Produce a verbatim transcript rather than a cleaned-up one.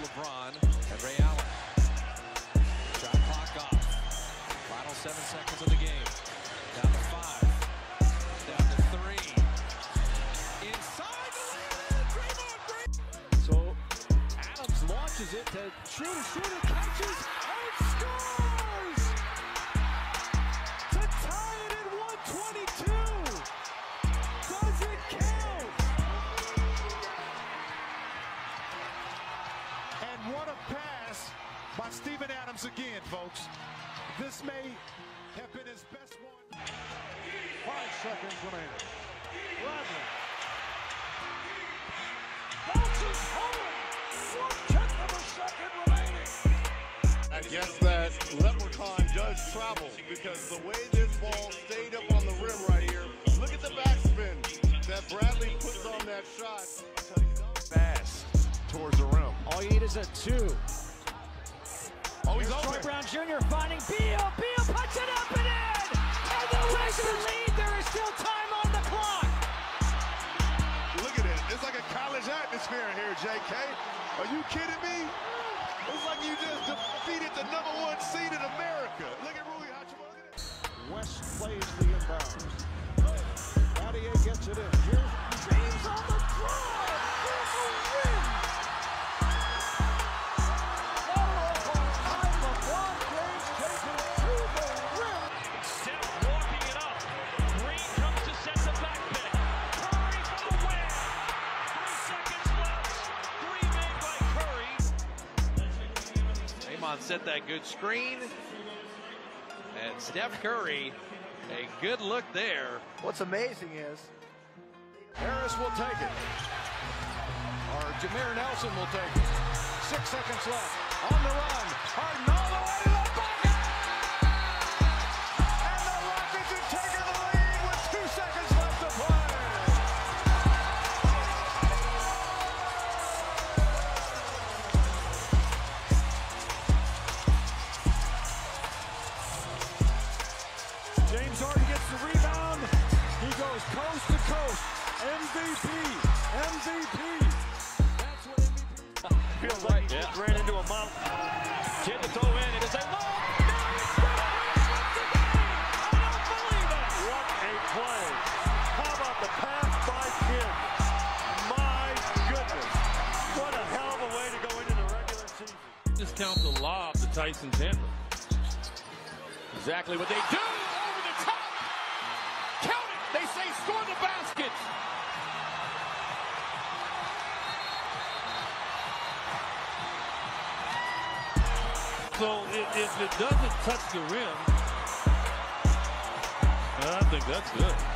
LeBron and Ray Allen. Shot clock off. Final seven seconds of the game. Down to five. Down to three. Inside the lane. Draymond Green. So Adams launches it to shooter, shooter catches and scores to tie it at one twenty-two. Does it count? And what a pass by Steven Adams again, folks. This may have been his best one. Five seconds remaining. Bradley. Bounces home. One tenth of a second remaining. I guess that leprechaun does travel because the way this ball stayed up on the rim right here. Look at the backspin that Bradley puts on that shot. Fast towards the rim. All you need is a two. Oh, he's Troy open. Brown Junior finding Beal. Beal puts it up and in. And the Western lead. There is still time on the clock. Look at it. It's like a college atmosphere here, J K. Are you kidding me? It's like you just defeated the number one seed in America. Look at Rui Hachimura. West plays the inbounds. Battier gets it in. Here's James on the drive. Here's the win. LeBron James takes it to the rim. Instead of walking it up, Green comes to set the back pick. Curry for the win. Three seconds left. Three made by Curry. Draymond set that good screen. And Steph Curry, a good look there. What's amazing is Harris will take it. Or Jameer Nelson will take it. Six seconds left. On the run. Harden all the way to the bucket! And the Rockets have taken the lead with two seconds left to play. James Harden gets the rebound. He goes coast to coast. M V P. M V P. That's what M V P Feels like he just ran into a mountain. Kid to throw in. It is a low. Now he's got it. The game. I don't believe it. What a play. How about the pass by Kidd? My goodness. What a hell of a way to go into the regular season. Just count the lob to Tyson Chandler. Exactly what they do. Over the top. Count it. They say score the basket. So if, if it doesn't touch the rim, I think that's good.